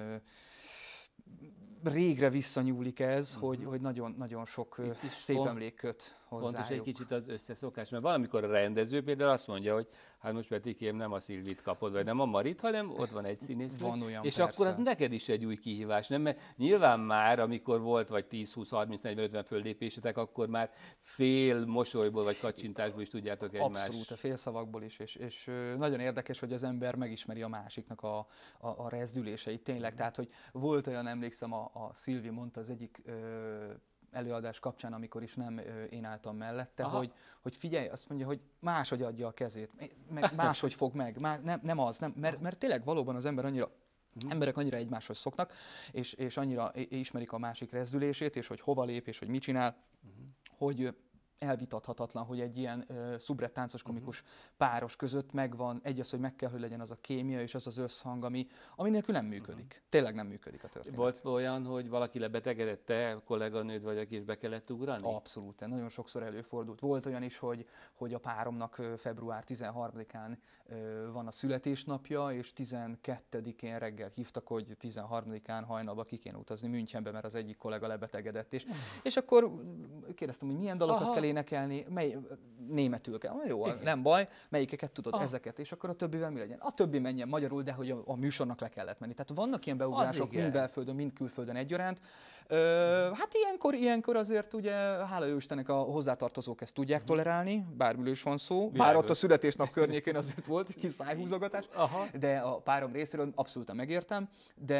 régre visszanyúlik ez, hogy nagyon sok szép emlék köt hozzájuk. Fontos egy kicsit az összeszokás, mert valamikor a rendező például azt mondja, hogy hát most Petikém nem a Szilvit kapod, vagy nem a Marit, hanem ott van egy színésznő. Van olyan, és persze. akkor az neked is egy új kihívás, nem? Mert nyilván már, amikor volt vagy 10, 20, 30, 40, 50 föllépésetek, akkor már fél mosolyból vagy kacsintásból is tudjátok egymást. Abszolút, a félszavakból is, és nagyon érdekes, hogy az ember megismeri a másiknak a rezdüléseit tényleg. Tehát, hogy volt olyan, emlékszem, a Szilvi mondta az egyik előadás kapcsán, amikor is nem én álltam mellette, hogy figyelj, azt mondja, hogy máshogy adja a kezét, meg máshogy fog meg, nem az, mert tényleg valóban az ember emberek annyira egymáshoz szoknak, és annyira ismerik a másik rezdülését, és hogy hova lép, és hogy mit csinál, hogy elvitathatatlan, hogy egy ilyen szubrett táncos komikus páros között megvan, az, hogy meg kell, hogy legyen az a kémia és az az összhang, ami nélkül nem működik. Tényleg nem működik a történet. Volt olyan, hogy valaki lebetegedett, te, kolléganőd vagy, aki is be kellett ugrani? Abszolút, nagyon sokszor előfordult. Volt olyan is, hogy a páromnak február 13-án van a születésnapja, és 12-én reggel hívtak, hogy 13-án hajnalba ki kéne utazni Münchenbe, mert az egyik kollega lebetegedett. És akkor kérdeztem, hogy milyen dalokat kell énekelni, németül kell. Jó, nem baj, melyikeket tudod, ezeket, és akkor a többivel mi legyen? A többi menjen magyarul, de hogy a műsornak le kellett menni. Tehát vannak ilyen beugrások mind belföldön, mind külföldön egyaránt. Hát ilyenkor azért ugye, hála jó Istennek, a hozzátartozók ezt tudják tolerálni, bármiről is van szó. Bár ott a születésnap környékén azért volt egy kis szájhúzogatás, de a párom részéről abszolút megértem,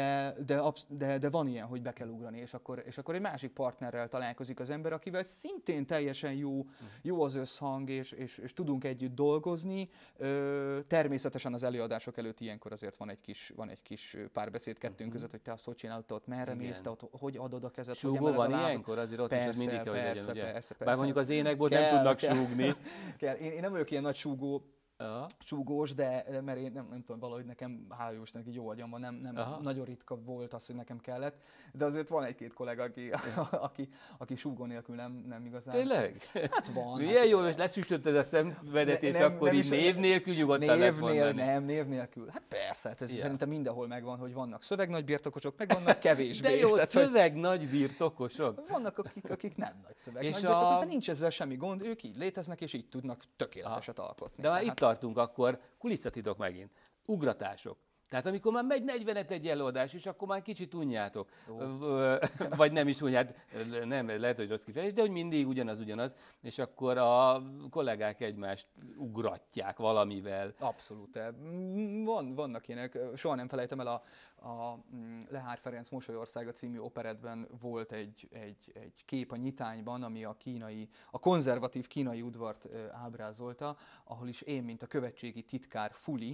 de van ilyen, hogy be kell ugrani, és akkor egy másik partnerrel találkozik az ember, akivel szintén teljesen jó az összhang, és tudunk együtt dolgozni. Természetesen az előadások előtt ilyenkor azért van egy kis párbeszéd kettőnk között, hogy te azt hogy csinálod, ott merre mész, te ott hogy adod a kezed, súgó van ilyenkor, azért ott is az mindig kell, hogy legyen, ugye? Persze. Bár mondjuk az énekból nem tudnak súgni. Én nem vagyok ilyen nagy súgós, de mert én nem tudom, valahogy nekem, hála jó Istennek, így jó agyam van, nem nagyon ritka volt az, hogy nekem kellett, de azért van egy-két kollega, aki súgó nélkül nem igazán. Tényleg? Hát van. Milyen jó, és leszűsödted a szemedet, és akkor így név nélkül nyugodtan lehet mondani. Nem, név nélkül. Hát persze, hát ez szerintem mindenhol megvan, hogy vannak szövegnagy birtokosok, meg vannak kevésbé. De jó, szövegnagy birtokosok? Vannak, akik nem nagy szövegnagy birtokosok, de nincs ezzel semmi gond, ők így léteznek, és így tudnak tökéleteset alkotni. De már itt tartunk akkor, kulisszatitok megint, ugratások. Tehát amikor már megy 45 egy előadás, és akkor már kicsit unjátok. Vagy nem is unját, nem, lehet, hogy rossz kifejezés, de hogy mindig ugyanaz, és akkor a kollégák egymást ugratják valamivel. Abszolút. Vannak ilyenek. Soha nem felejtem el a Lehár Ferenc Mosolyországa című operettben volt egy kép a nyitányban, ami a konzervatív kínai udvart ábrázolta, ahol is én, mint a követségi titkár Fuli,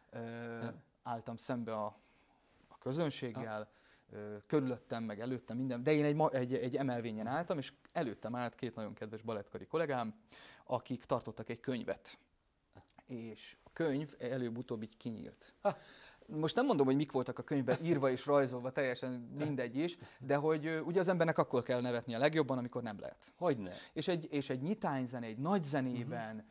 álltam szembe a közönséggel, körülöttem, meg előttem minden, de én egy emelvényen álltam, és előttem állt két nagyon kedves balettkari kollégám, akik tartottak egy könyvet. És a könyv előbb-utóbb így kinyílt. Most nem mondom, hogy mik voltak a könyvben írva és rajzolva, teljesen mindegy is, de hogy ugye az embernek akkor kell nevetni a legjobban, amikor nem lehet. Hogyne. És egy nyitányzene, egy nagy zenében,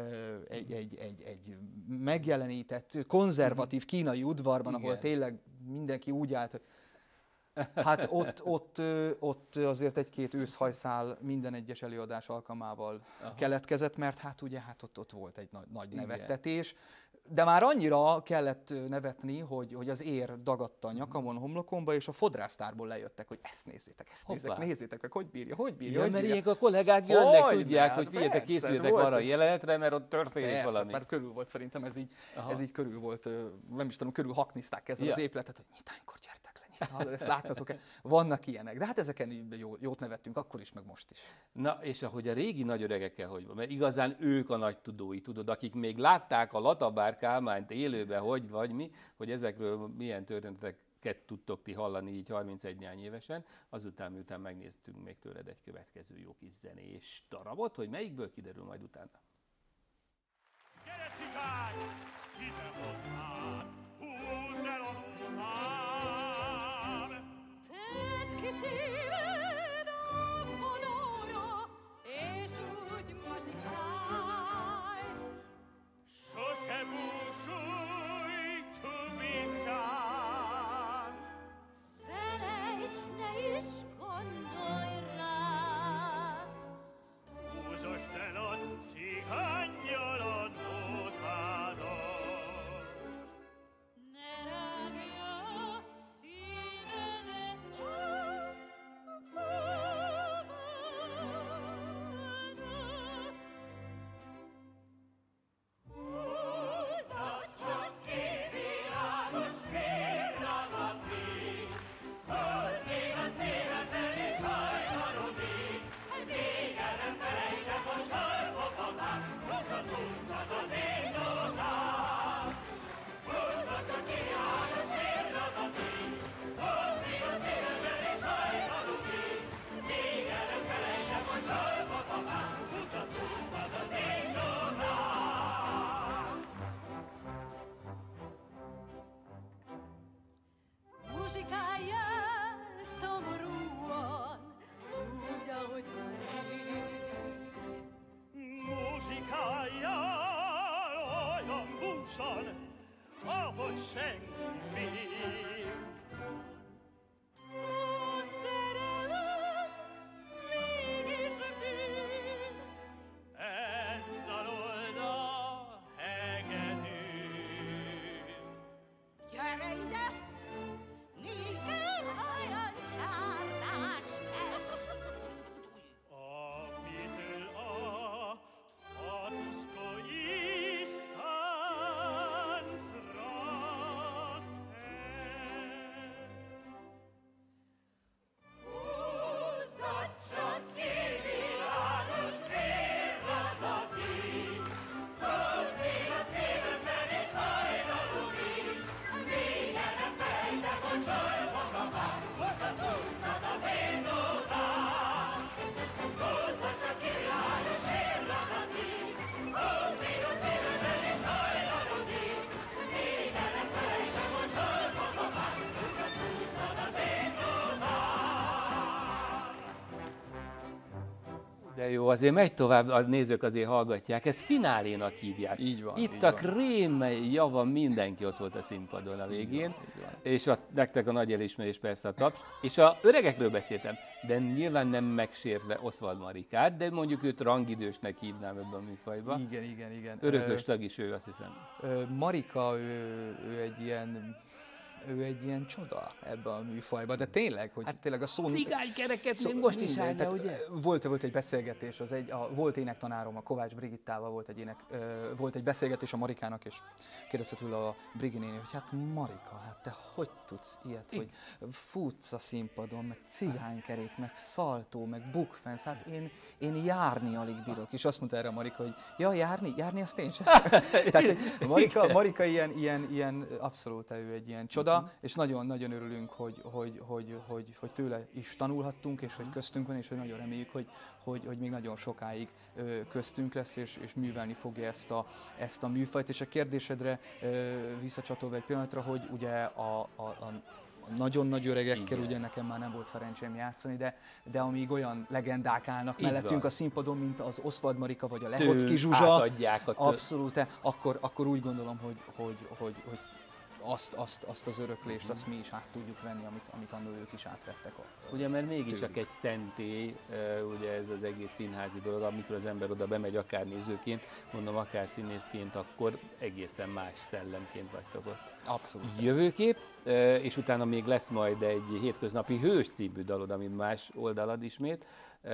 egy megjelenített, konzervatív kínai udvarban, ahol tényleg mindenki úgy állt, hogy hát ott azért egy-két őszhajszál minden egyes előadás alkalmával keletkezett, mert hát ugye ott volt egy nagy nevettetés. De már annyira kellett nevetni, hogy az ér dagadta a nyakamon, a homlokomba, és a fodrásztárból lejöttek, hogy ezt nézzétek meg, hogy bírja. Ja, mert ilyenek a kollégák jönnek, tudják, hogy figyeljetek, készüljetek arra a jelenetre, mert ott történik valami. Mert körül volt szerintem, ez így körül volt, nem is tudom, körül haknizták ezzel az épületet, hogy nyitánykor gyertek le. Ezt láttatok-e? Vannak ilyenek, de hát ezeken jót nevettünk, akkor is, meg most is. Na, és ahogy a régi nagyöregekkel hogy van, mert igazán ők a nagy tudói, tudod, akik még látták a Latabár Kálmányt élőben, hogy ezekről milyen történeteket tudtok ti hallani így 31 évesen, azután, miután megnéztünk még tőled egy következő jó kis zenés darabot, hogy melyikből kiderül majd utána. Gyere, cigány, ide hozzád, húzd el a után! Tedd ki szíved a vonóra, és úgy muzsikálj. Sose búsulj Tubicán! Felejts, ne is gondolj rá. Húzasd el a cigánnyal a nótádat! muzsikáljál szomorúan, úgy, ahogy már rég. Muzsikáljál olyan búsan, ahogy senki még. A szerelem mégis bűn, Ez szalod a hegedűn. gyere ide, nékem olyan csárdás kert. Amitől a hatuszkói táncra kell. Húzzad csak ki, világos vérlatatig, hozd még a szívemben és hajnaludig, mélyen fejbe bocsolva babám, húzzad az én nótám. Húzzad csak ki, világos vérlatatig, hozd még a szívemben és hajnaludig, mélyen fejbe bocsolva babám, húzzad az én De jó, azért megy tovább, a nézők azért hallgatják, ezt finálénak hívják. Így van, Itt így a van. krém java, mindenki ott volt a színpadon a végén, és nektek a nagy elismerés persze a taps. És a öregekről beszéltem, de nyilván nem megsértve Oswald Marikát, de mondjuk őt rangidősnek hívnám ebben a műfajban. Igen. Örökös tag is ő, azt hiszem. Marika, ő egy ilyen csoda ebben a műfajban, de tényleg, hogy tényleg a szó... Cigánykereket még most is minden, állna, tehát ugye? Volt egy beszélgetés, volt énektanárom, a Kovács Brigittával volt egy beszélgetés a Marikának, és kérdezte tőle a Brigi néni, hogy hát Marika, hát te hogy tudsz ilyet, hogy futsz a színpadon, meg cigánykerék, meg szaltó, meg bukfenc, hát én járni alig bírok. És azt mondta erre a Marika, hogy ja, járni azt én sem. Tehát, hogy Marika ilyen abszolút ő egy ilyen csoda, és nagyon-nagyon örülünk, hogy tőle is tanulhattunk, és hogy köztünk van, és hogy nagyon reméljük, hogy még nagyon sokáig köztünk lesz, és művelni fogja ezt a műfajt. És a kérdésedre visszacsatolva egy pillanatra, hogy ugye a nagyon nagy öregekkel, ugye nekem már nem volt szerencsém játszani, de amíg olyan legendák állnak Így mellettünk van. a színpadon, mint az Oswald Marika vagy a Lehocki Zsuzsa, átadják a abszolút, akkor úgy gondolom, hogy azt az öröklést, azt mi is át tudjuk venni, amit annól ők is átvettek. Ugye, mert mégiscsak egy szentély, ugye ez az egész színházi dolog, amikor az ember oda bemegy, akár nézőként, mondom, akár színészként, akkor egészen más szellemként vagytok ott. Abszolút. Jövőkép, és utána még lesz majd egy hétköznapi hős című dalod, ami más oldalad ismét.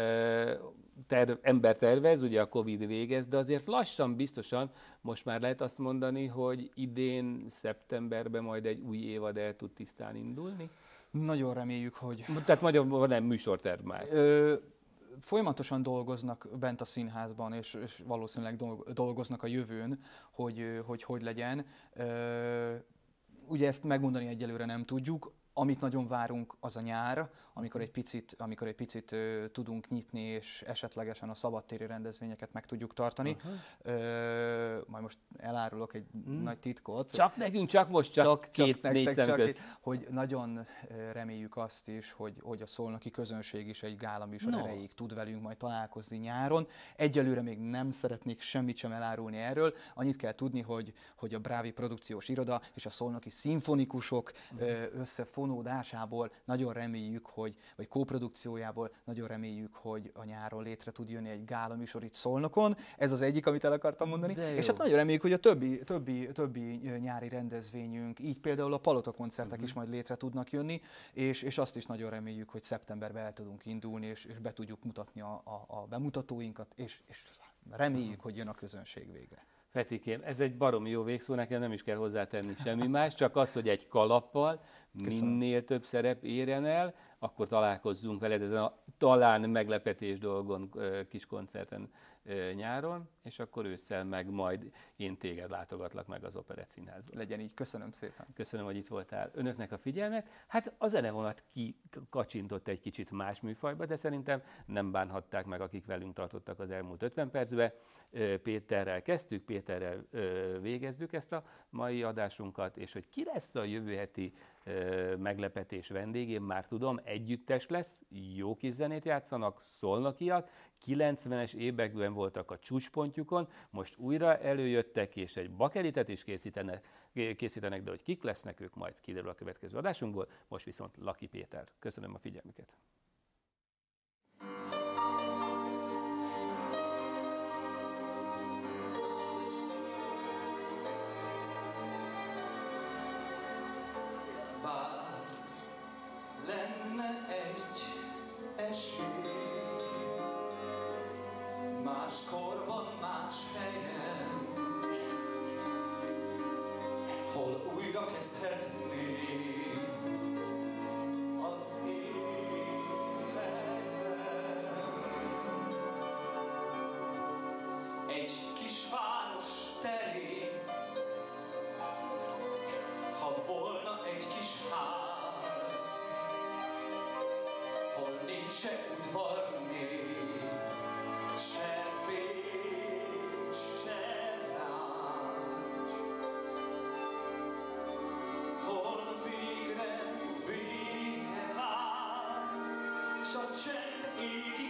Ember tervez, ugye a Covid végez, de azért lassan, biztosan most már lehet azt mondani, hogy idén, szeptemberben majd egy új évad el tud tisztán indulni? Nagyon reméljük, hogy... Tehát magyar van-e műsorterv már? Folyamatosan dolgoznak bent a színházban, és valószínűleg dolgoznak a jövőn, hogy legyen. Ugye ezt megmondani egyelőre nem tudjuk. Amit nagyon várunk, az a nyár, amikor egy picit tudunk nyitni, és esetlegesen a szabadtéri rendezvényeket meg tudjuk tartani. Majd most elárulok egy nagy titkot. Csak nekünk, csak most, csak két-négy szem közt. Hogy nagyon reméljük azt is, hogy a szolnoki közönség is egy gálaműsor erejéig tud velünk majd találkozni nyáron. Egyelőre még nem szeretnék semmit sem elárulni erről. Annyit kell tudni, hogy a Brávi produkciós iroda és a szolnoki szimfonikusok összefonódásából nagyon reméljük, vagy kóprodukciójából nagyon reméljük, hogy a nyáron létre tud jönni egy gálaműsor itt Szolnokon. Ez az egyik, amit el akartam mondani. És hát nagyon reméljük, hogy a többi nyári rendezvényünk, így például a Palota koncertek is majd létre tudnak jönni, és azt is nagyon reméljük, hogy szeptemberben el tudunk indulni, és be tudjuk mutatni a bemutatóinkat, és reméljük, hogy jön a közönség végre. Petikém, ez egy baromi jó végszó, nekem nem is kell hozzátenni semmi más, csak azt, hogy egy kalappal minél több szerep érjen el, akkor találkozzunk veled ezen a talán meglepetés dolgon, kis koncerten nyáron, és akkor ősszel meg majd én téged látogatlak meg az Operett Színházban. Legyen így, köszönöm szépen. Köszönöm, hogy itt voltál. Önöknek a figyelmet. Hát a zenevonat kikacsintott egy kicsit más műfajba, de szerintem nem bánhatták meg, akik velünk tartottak az elmúlt 50 percben. Péterrel kezdtük, Péterrel végezzük ezt a mai adásunkat, és hogy ki lesz a jövő heti meglepetés vendég, én már tudom, együttes lesz, jó kis zenét játszanak, szolnokiak, 90-es években voltak a csúcspontjukon, most újra előjöttek, és egy bakelitet is készítenek, de hogy kik lesznek ők, majd kiderül a következő adásunkból, most viszont Laki Péter. Köszönöm a figyelmüket! Lenne egy esély, más korban, más helyen, hol újra kezdhetnék az életem. Egy kis város terén, ha volna egy kis ház, hol nincs se udvar nép, se Bécs, se Rács, hol végre vége vár, s a csend égi